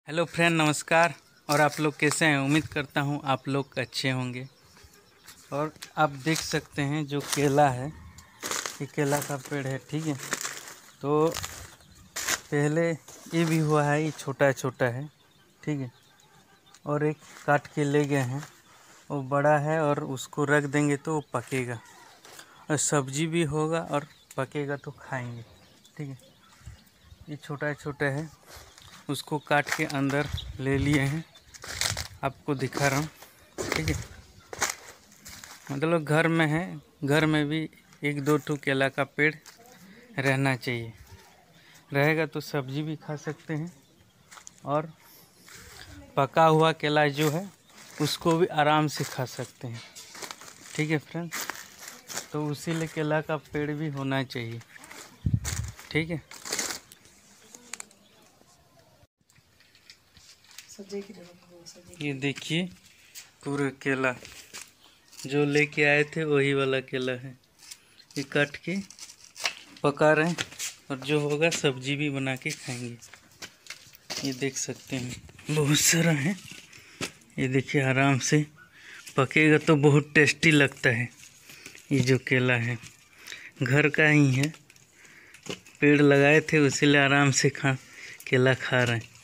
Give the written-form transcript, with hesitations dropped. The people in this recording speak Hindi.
हेलो फ्रेंड, नमस्कार। और आप लोग कैसे हैं? उम्मीद करता हूं आप लोग अच्छे होंगे। और आप देख सकते हैं जो केला है, ये केला का पेड़ है, ठीक है। तो पहले ये भी हुआ है, ये छोटा छोटा है, ठीक है। और एक काट के ले गए हैं, वो बड़ा है और उसको रख देंगे तो वो पकेगा और सब्जी भी होगा और पकेगा तो खाएंगे, ठीक है। ये छोटा छोटा है, उसको काट के अंदर ले लिए हैं, आपको दिखा रहा हूँ, ठीक है। मतलब घर में है, घर में भी एक दो ठो केला का पेड़ रहना चाहिए। रहेगा तो सब्जी भी खा सकते हैं और पका हुआ केला जो है उसको भी आराम से खा सकते हैं, ठीक है फ्रेंड। तो उसी लिए केला का पेड़ भी होना चाहिए, ठीक है। ये देखिए पूरा केला जो लेके आए थे वही वाला केला है, ये काट के पका रहे हैं और जो होगा सब्जी भी बना के खाएंगे। ये देख सकते हैं बहुत सारा है, ये देखिए आराम से पकेगा तो बहुत टेस्टी लगता है। ये जो केला है घर का ही है, पेड़ लगाए थे इसीलिए आराम से केला खा रहे हैं।